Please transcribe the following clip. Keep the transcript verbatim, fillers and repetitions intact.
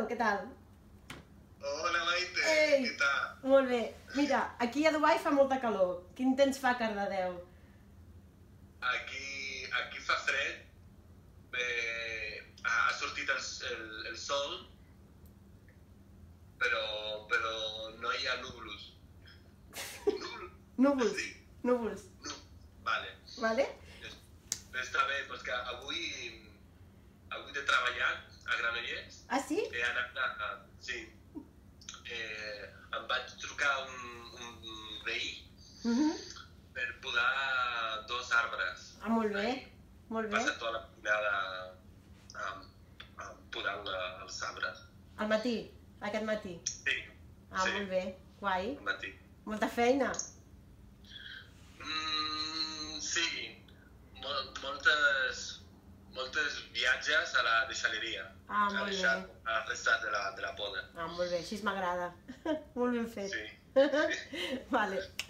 què tal? Hola, Maite, Ei, què tal? molt bé. Mira, aquí a Dubai fa molta calor. Quin temps fa a Cardedeu? Aquí, aquí fa fred, eh, ha ha sortit el, el, el sol, però, però no hi ha núvols. Núvols? Núvols, Sí, núvols, no. Vale. vale? Està bé, doncs que avui, avui he treballat a Granollers. Ah, sí? He anat a... a sí. Eh, em vaig trucar un, un veí Mhm. per podar dos arbres. Ah, molt bé, molt He bé. passat tota la matinada amb, amb podant la, els arbres. Al matí, aquest matí. Sí, Ah, sí, molt bé, guai. al matí. Molta feina. Mm, sí, mol, moltes, moltes viatges a la deixalleria. Ah, a molt deixar bé. a restar de la, de la poda. Ah, molt bé, així m'agrada. Molt ben fet. Sí. Vale.